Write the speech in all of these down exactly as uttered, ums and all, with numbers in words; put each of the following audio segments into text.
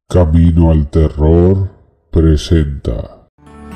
Camino al Terror presenta.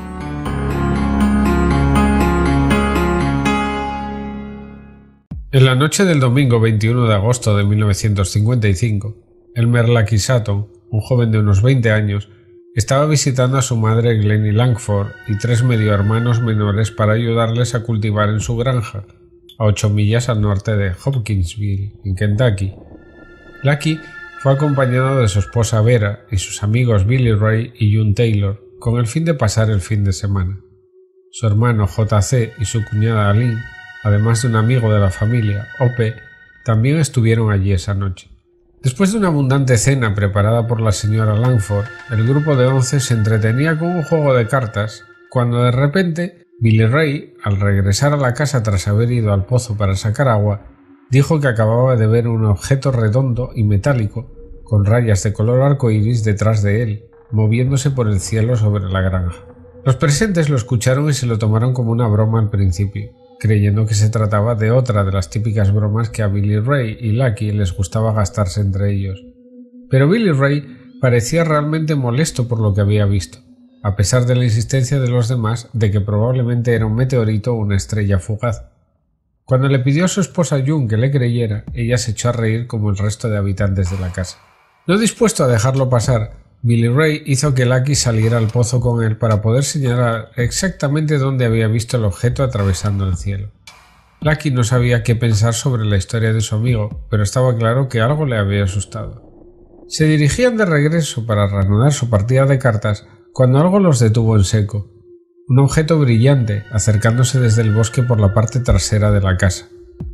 En la noche del domingo veintiuno de agosto de mil novecientos cincuenta y cinco, Elmer Lucky Sutton, un joven de unos veinte años, estaba visitando a su madre Glennie Langford y tres medio hermanos menores para ayudarles a cultivar en su granja, a ocho millas al norte de Hopkinsville, en Kentucky. Lucky fue acompañado de su esposa Vera y sus amigos Billy Ray y June Taylor, con el fin de pasar el fin de semana. Su hermano J C y su cuñada Aline, además de un amigo de la familia, O P, también estuvieron allí esa noche. Después de una abundante cena preparada por la señora Langford, el grupo de once se entretenía con un juego de cartas, cuando de repente Billy Ray, al regresar a la casa tras haber ido al pozo para sacar agua, dijo que acababa de ver un objeto redondo y metálico, con rayas de color arcoíris detrás de él, moviéndose por el cielo sobre la granja. Los presentes lo escucharon y se lo tomaron como una broma al principio, creyendo que se trataba de otra de las típicas bromas que a Billy Ray y Lucky les gustaba gastarse entre ellos. Pero Billy Ray parecía realmente molesto por lo que había visto, a pesar de la insistencia de los demás de que probablemente era un meteorito o una estrella fugaz. Cuando le pidió a su esposa June que le creyera, ella se echó a reír como el resto de habitantes de la casa. No dispuesto a dejarlo pasar, Billy Ray hizo que Lucky saliera al pozo con él para poder señalar exactamente dónde había visto el objeto atravesando el cielo. Lucky no sabía qué pensar sobre la historia de su amigo, pero estaba claro que algo le había asustado. Se dirigían de regreso para reanudar su partida de cartas cuando algo los detuvo en seco. Un objeto brillante acercándose desde el bosque por la parte trasera de la casa.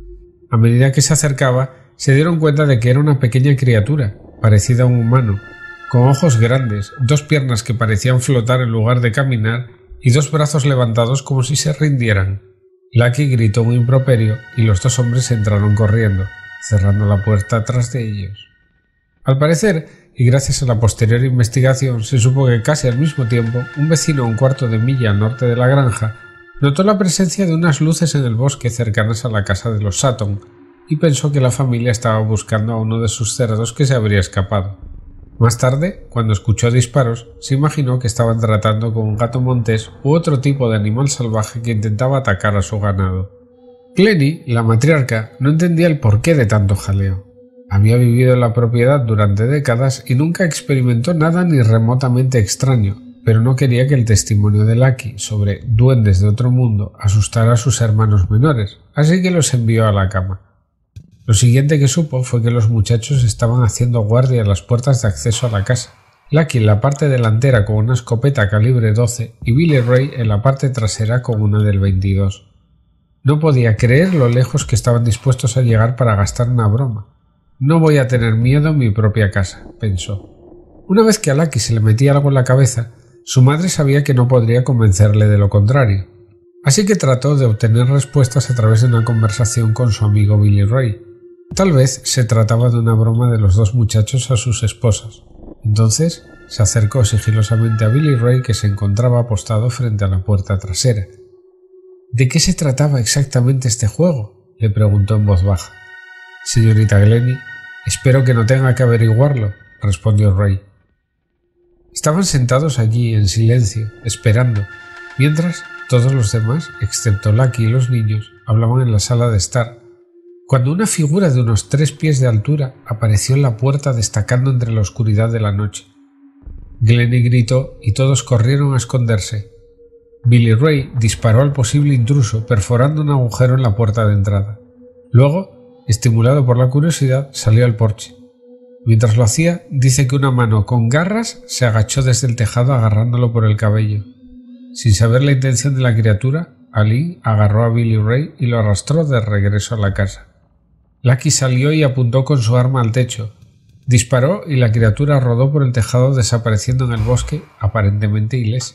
A medida que se acercaba, se dieron cuenta de que era una pequeña criatura, parecida a un humano, con ojos grandes, dos piernas que parecían flotar en lugar de caminar y dos brazos levantados como si se rindieran. Lucky gritó un improperio y los dos hombres entraron corriendo, cerrando la puerta tras de ellos. Al parecer, y gracias a la posterior investigación, se supo que casi al mismo tiempo un vecino a un cuarto de milla al norte de la granja notó la presencia de unas luces en el bosque cercanas a la casa de los Sutton y pensó que la familia estaba buscando a uno de sus cerdos que se habría escapado. Más tarde, cuando escuchó disparos, se imaginó que estaban tratando con un gato montés u otro tipo de animal salvaje que intentaba atacar a su ganado. Glennie, la matriarca, no entendía el porqué de tanto jaleo. Había vivido en la propiedad durante décadas y nunca experimentó nada ni remotamente extraño, pero no quería que el testimonio de Lucky sobre duendes de otro mundo asustara a sus hermanos menores, así que los envió a la cama. Lo siguiente que supo fue que los muchachos estaban haciendo guardia en las puertas de acceso a la casa, Lucky en la parte delantera con una escopeta calibre doce y Billy Ray en la parte trasera con una del veintidós. No podía creer lo lejos que estaban dispuestos a llegar para gastar una broma. No voy a tener miedo en mi propia casa, pensó. Una vez que a Lucky se le metía algo en la cabeza, su madre sabía que no podría convencerle de lo contrario. Así que trató de obtener respuestas a través de una conversación con su amigo Billy Ray. Tal vez se trataba de una broma de los dos muchachos a sus esposas. Entonces se acercó sigilosamente a Billy Ray, que se encontraba apostado frente a la puerta trasera. ¿De qué se trataba exactamente este juego?, le preguntó en voz baja. Señorita Glennie, espero que no tenga que averiguarlo, respondió Ray. Estaban sentados allí en silencio, esperando, mientras todos los demás, excepto Lucky y los niños, hablaban en la sala de estar, cuando una figura de unos tres pies de altura apareció en la puerta destacando entre la oscuridad de la noche. Glennie gritó y todos corrieron a esconderse. Billy Ray disparó al posible intruso perforando un agujero en la puerta de entrada. Luego, estimulado por la curiosidad, salió al porche. Mientras lo hacía, dice que una mano con garras se agachó desde el tejado agarrándolo por el cabello. Sin saber la intención de la criatura, Aline agarró a Billy Ray y lo arrastró de regreso a la casa. Lucky salió y apuntó con su arma al techo. Disparó y la criatura rodó por el tejado desapareciendo en el bosque, aparentemente ilesa.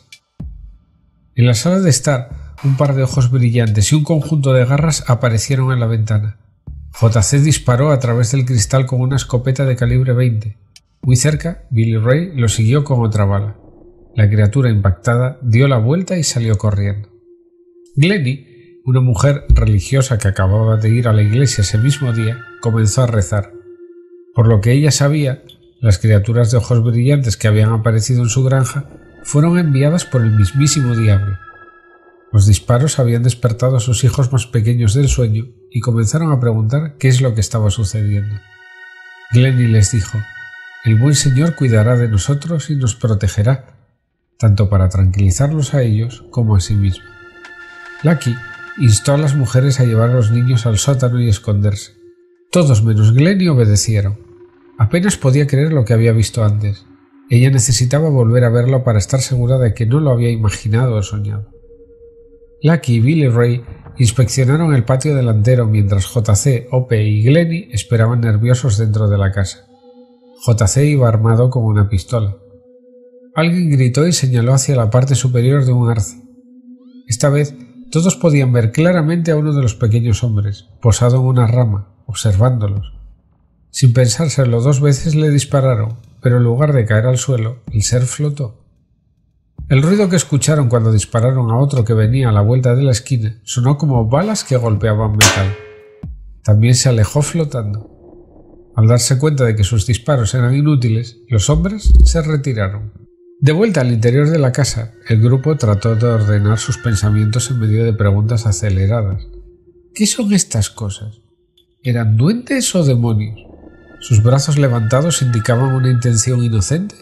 En la sala de estar, un par de ojos brillantes y un conjunto de garras aparecieron en la ventana. J C disparó a través del cristal con una escopeta de calibre veinte. Muy cerca, Billy Ray lo siguió con otra bala. La criatura impactada dio la vuelta y salió corriendo. Glennie, una mujer religiosa que acababa de ir a la iglesia ese mismo día, comenzó a rezar. Por lo que ella sabía, Las criaturas de ojos brillantes que habían aparecido en su granja fueron enviadas por el mismísimo diablo. Los disparos habían despertado a sus hijos más pequeños del sueño y comenzaron a preguntar qué es lo que estaba sucediendo. Glennie les dijo: «El buen Señor cuidará de nosotros y nos protegerá», tanto para tranquilizarlos a ellos como a sí mismo. Lucky instó a las mujeres a llevar a los niños al sótano y esconderse. Todos menos Glennie obedecieron. Apenas podía creer lo que había visto antes. Ella necesitaba volver a verlo para estar segura de que no lo había imaginado o soñado. Lucky y Billy Ray inspeccionaron el patio delantero mientras J C, Ope y Glennie esperaban nerviosos dentro de la casa. J C iba armado con una pistola. Alguien gritó y señaló hacia la parte superior de un arce. Esta vez todos podían ver claramente a uno de los pequeños hombres, posado en una rama, observándolos. Sin pensárselo dos veces le dispararon, pero en lugar de caer al suelo, el ser flotó. El ruido que escucharon cuando dispararon a otro que venía a la vuelta de la esquina sonó como balas que golpeaban metal. También se alejó flotando. Al darse cuenta de que sus disparos eran inútiles, los hombres se retiraron. De vuelta al interior de la casa, el grupo trató de ordenar sus pensamientos en medio de preguntas aceleradas. ¿Qué son estas cosas? ¿Eran duendes o demonios? ¿Sus brazos levantados indicaban una intención inocente?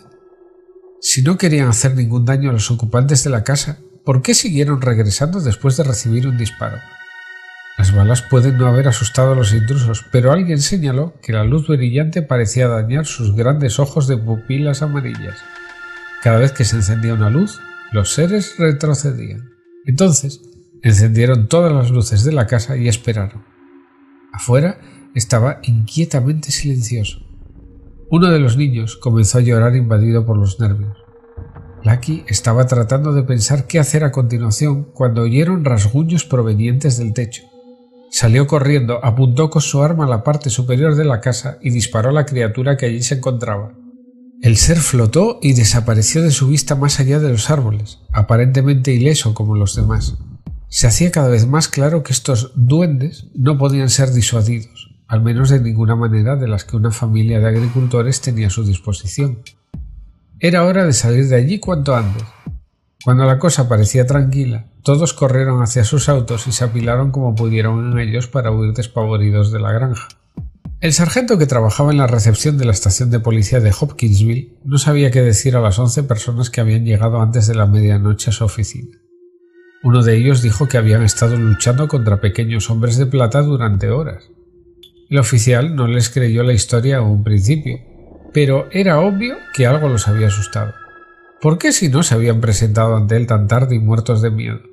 Si no querían hacer ningún daño a los ocupantes de la casa, ¿por qué siguieron regresando después de recibir un disparo? Las balas pueden no haber asustado a los intrusos, pero alguien señaló que la luz brillante parecía dañar sus grandes ojos de pupilas amarillas. Cada vez que se encendía una luz, los seres retrocedían. Entonces, encendieron todas las luces de la casa y esperaron. Afuera estaba inquietamente silencioso. Uno de los niños comenzó a llorar invadido por los nervios. Lucky estaba tratando de pensar qué hacer a continuación cuando oyeron rasguños provenientes del techo. Salió corriendo, apuntó con su arma a la parte superior de la casa y disparó a la criatura que allí se encontraba. El ser flotó y desapareció de su vista más allá de los árboles, aparentemente ileso como los demás. Se hacía cada vez más claro que estos duendes no podían ser disuadidos, al menos de ninguna manera de las que una familia de agricultores tenía a su disposición. Era hora de salir de allí cuanto antes. Cuando la cosa parecía tranquila, todos corrieron hacia sus autos y se apilaron como pudieron en ellos para huir despavoridos de la granja. El sargento que trabajaba en la recepción de la estación de policía de Hopkinsville no sabía qué decir a las once personas que habían llegado antes de la medianoche a su oficina. Uno de ellos dijo que habían estado luchando contra pequeños hombres de plata durante horas. El oficial no les creyó la historia a un principio, pero era obvio que algo los había asustado. ¿Por qué si no se habían presentado ante él tan tarde y muertos de miedo?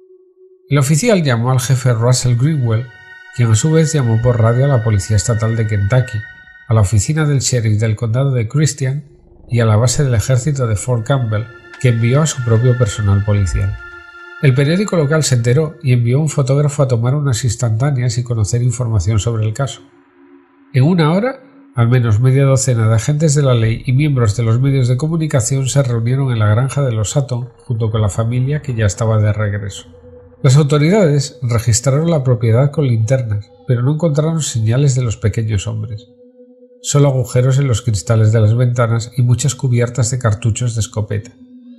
El oficial llamó al jefe Russell Greenwell, quien a su vez llamó por radio a la Policía Estatal de Kentucky, a la oficina del sheriff del condado de Christian y a la base del ejército de Fort Campbell, que envió a su propio personal policial. El periódico local se enteró y envió un fotógrafo a tomar unas instantáneas y conocer información sobre el caso. En una hora, al menos media docena de agentes de la ley y miembros de los medios de comunicación se reunieron en la granja de los Sutton junto con la familia que ya estaba de regreso. Las autoridades registraron la propiedad con linternas, pero no encontraron señales de los pequeños hombres. Solo agujeros en los cristales de las ventanas y muchas cubiertas de cartuchos de escopeta.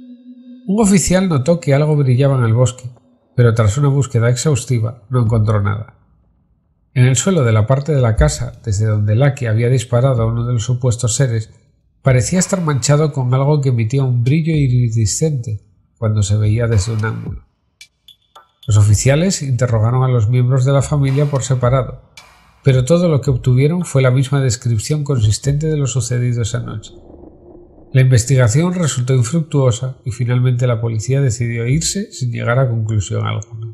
Un oficial notó que algo brillaba en el bosque, pero tras una búsqueda exhaustiva no encontró nada. En el suelo de la parte de la casa, desde donde Lucky había disparado a uno de los supuestos seres, parecía estar manchado con algo que emitía un brillo iridiscente cuando se veía desde un ángulo. Los oficiales interrogaron a los miembros de la familia por separado, pero todo lo que obtuvieron fue la misma descripción consistente de lo sucedido esa noche. La investigación resultó infructuosa y finalmente la policía decidió irse sin llegar a conclusión alguna.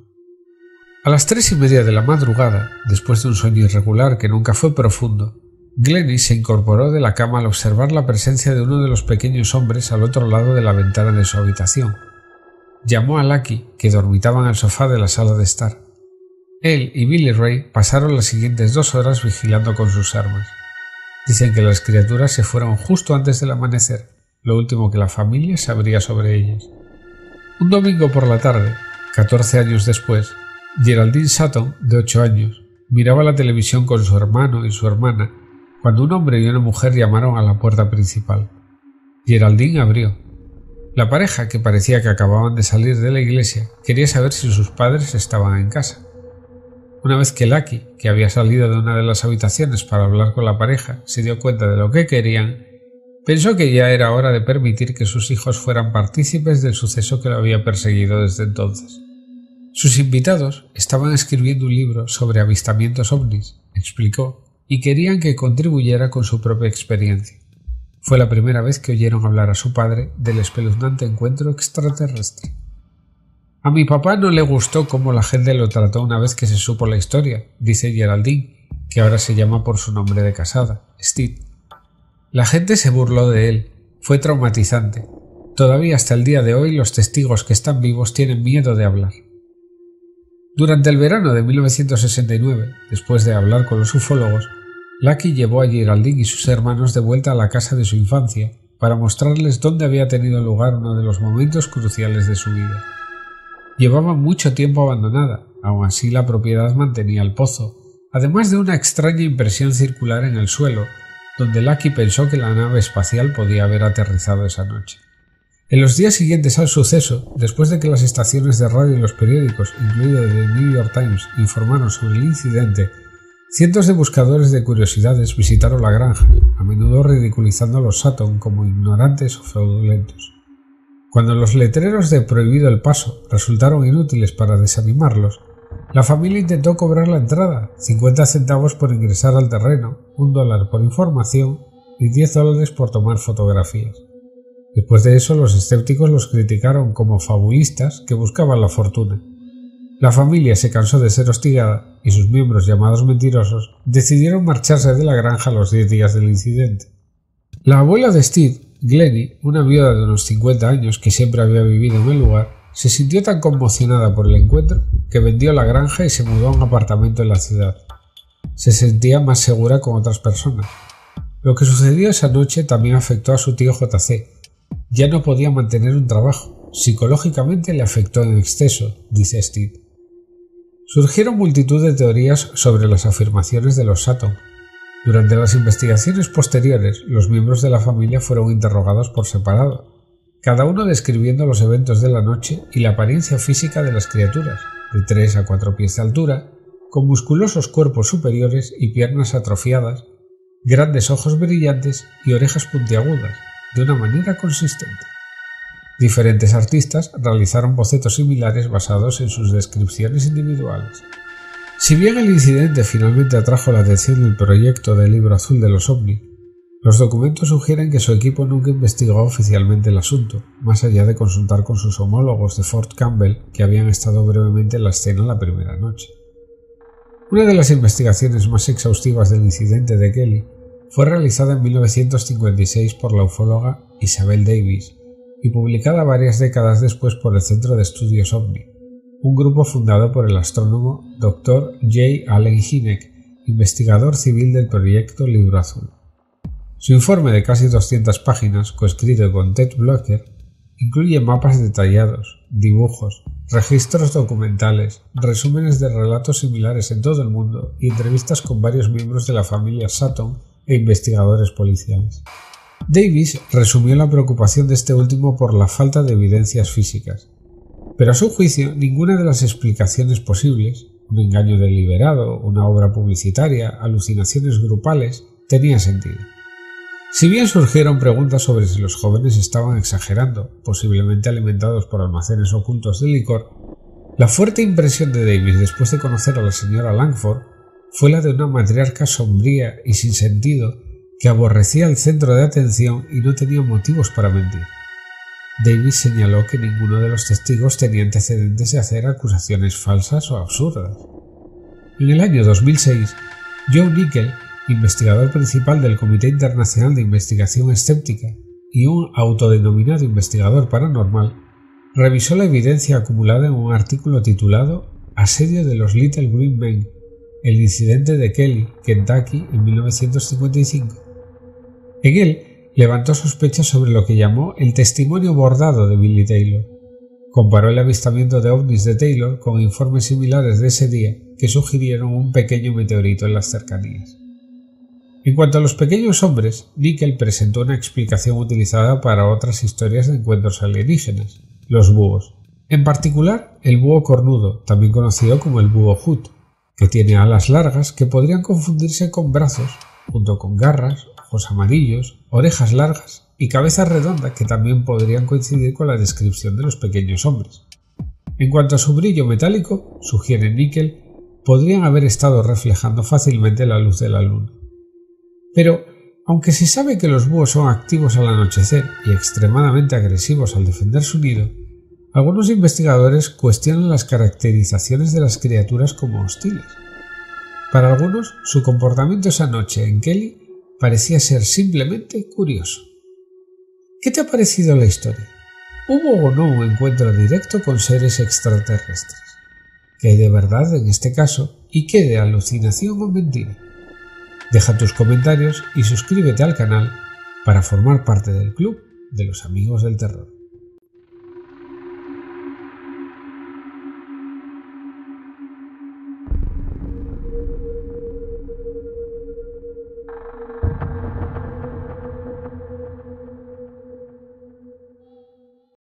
A las tres y media de la madrugada, después de un sueño irregular que nunca fue profundo, Glennie se incorporó de la cama al observar la presencia de uno de los pequeños hombres al otro lado de la ventana de su habitación. Llamó a Lucky, que dormitaba en el sofá de la sala de estar. Él y Billy Ray pasaron las siguientes dos horas vigilando con sus armas. Dicen que las criaturas se fueron justo antes del amanecer, lo último que la familia sabría sobre ellas. Un domingo por la tarde, catorce años después, Geraldine Sutton, de ocho años, miraba la televisión con su hermano y su hermana cuando un hombre y una mujer llamaron a la puerta principal. Geraldine abrió. La pareja, que parecía que acababan de salir de la iglesia, quería saber si sus padres estaban en casa. Una vez que Lucky, que había salido de una de las habitaciones para hablar con la pareja, se dio cuenta de lo que querían, pensó que ya era hora de permitir que sus hijos fueran partícipes del suceso que lo había perseguido desde entonces. Sus invitados estaban escribiendo un libro sobre avistamientos ovnis, explicó, y querían que contribuyera con su propia experiencia. Fue la primera vez que oyeron hablar a su padre del espeluznante encuentro extraterrestre. A mi papá no le gustó cómo la gente lo trató una vez que se supo la historia, dice Geraldine, que ahora se llama por su nombre de casada, Steve. La gente se burló de él, fue traumatizante. Todavía hasta el día de hoy los testigos que están vivos tienen miedo de hablar. Durante el verano de mil novecientos sesenta y nueve, después de hablar con los ufólogos, Lucky llevó a Geraldine y sus hermanos de vuelta a la casa de su infancia para mostrarles dónde había tenido lugar uno de los momentos cruciales de su vida. Llevaba mucho tiempo abandonada, aun así la propiedad mantenía el pozo, además de una extraña impresión circular en el suelo, donde Lucky pensó que la nave espacial podía haber aterrizado esa noche. En los días siguientes al suceso, después de que las estaciones de radio y los periódicos, incluido el New York Times, informaron sobre el incidente, cientos de buscadores de curiosidades visitaron la granja, a menudo ridiculizando a los Sutton como ignorantes o fraudulentos. Cuando los letreros de prohibido el paso resultaron inútiles para desanimarlos, la familia intentó cobrar la entrada, cincuenta centavos por ingresar al terreno, un dólar por información y diez dólares por tomar fotografías. Después de eso, los escépticos los criticaron como fabulistas que buscaban la fortuna. La familia se cansó de ser hostigada y sus miembros, llamados mentirosos, decidieron marcharse de la granja a los diez días del incidente. La abuela de Steve, Glennie, una viuda de unos cincuenta años que siempre había vivido en el lugar, se sintió tan conmocionada por el encuentro que vendió la granja y se mudó a un apartamento en la ciudad. Se sentía más segura con otras personas. Lo que sucedió esa noche también afectó a su tío J C. Ya no podía mantener un trabajo. Psicológicamente le afectó en exceso, dice Steve. Surgieron multitud de teorías sobre las afirmaciones de los Sutton. Durante las investigaciones posteriores, los miembros de la familia fueron interrogados por separado, cada uno describiendo los eventos de la noche y la apariencia física de las criaturas, de tres a cuatro pies de altura, con musculosos cuerpos superiores y piernas atrofiadas, grandes ojos brillantes y orejas puntiagudas, de una manera consistente. Diferentes artistas realizaron bocetos similares basados en sus descripciones individuales. Si bien el incidente finalmente atrajo la atención del proyecto del Libro Azul de los OVNI, los documentos sugieren que su equipo nunca investigó oficialmente el asunto, más allá de consultar con sus homólogos de Fort Campbell que habían estado brevemente en la escena la primera noche. Una de las investigaciones más exhaustivas del incidente de Kelly fue realizada en mil novecientos cincuenta y seis por la ufóloga Isabel Davis y publicada varias décadas después por el Centro de Estudios OVNI, un grupo fundado por el astrónomo doctor J. Allen Hynek, investigador civil del proyecto Libro Azul. Su informe de casi doscientas páginas, coescrito con Ted Blocker, incluye mapas detallados, dibujos, registros documentales, resúmenes de relatos similares en todo el mundo y entrevistas con varios miembros de la familia Sutton e investigadores policiales. Davis resumió la preocupación de este último por la falta de evidencias físicas, pero a su juicio ninguna de las explicaciones posibles, un engaño deliberado, una obra publicitaria, alucinaciones grupales, tenía sentido. Si bien surgieron preguntas sobre si los jóvenes estaban exagerando, posiblemente alimentados por almacenes ocultos de licor, la fuerte impresión de Davis después de conocer a la señora Langford fue la de una matriarca sombría y sin sentido que aborrecía el centro de atención y no tenía motivos para mentir. Davis señaló que ninguno de los testigos tenía antecedentes de hacer acusaciones falsas o absurdas. En el año dos mil seis, Joe Nickel, investigador principal del Comité Internacional de Investigación Escéptica y un autodenominado investigador paranormal, revisó la evidencia acumulada en un artículo titulado Asedio de los Little Green Men, el incidente de Kelly, Kentucky, en mil novecientos cincuenta y cinco. En él, levantó sospechas sobre lo que llamó el testimonio bordado de Billy Taylor. Comparó el avistamiento de ovnis de Taylor con informes similares de ese día que sugirieron un pequeño meteorito en las cercanías. En cuanto a los pequeños hombres, Nickel presentó una explicación utilizada para otras historias de encuentros alienígenas, los búhos. En particular, el búho cornudo, también conocido como el búho Hood, que tiene alas largas que podrían confundirse con brazos, junto con garras, ojos amarillos, orejas largas y cabeza redonda que también podrían coincidir con la descripción de los pequeños hombres. En cuanto a su brillo metálico, sugiere Nickel, podrían haber estado reflejando fácilmente la luz de la luna. Pero, aunque se sabe que los búhos son activos al anochecer y extremadamente agresivos al defender su nido, algunos investigadores cuestionan las caracterizaciones de las criaturas como hostiles. Para algunos, su comportamiento esa noche en Kelly parecía ser simplemente curioso. ¿Qué te ha parecido la historia? ¿Hubo o no un encuentro directo con seres extraterrestres? ¿Qué hay de verdad en este caso y qué de alucinación o mentira? Deja tus comentarios y suscríbete al canal para formar parte del club de los amigos del terror.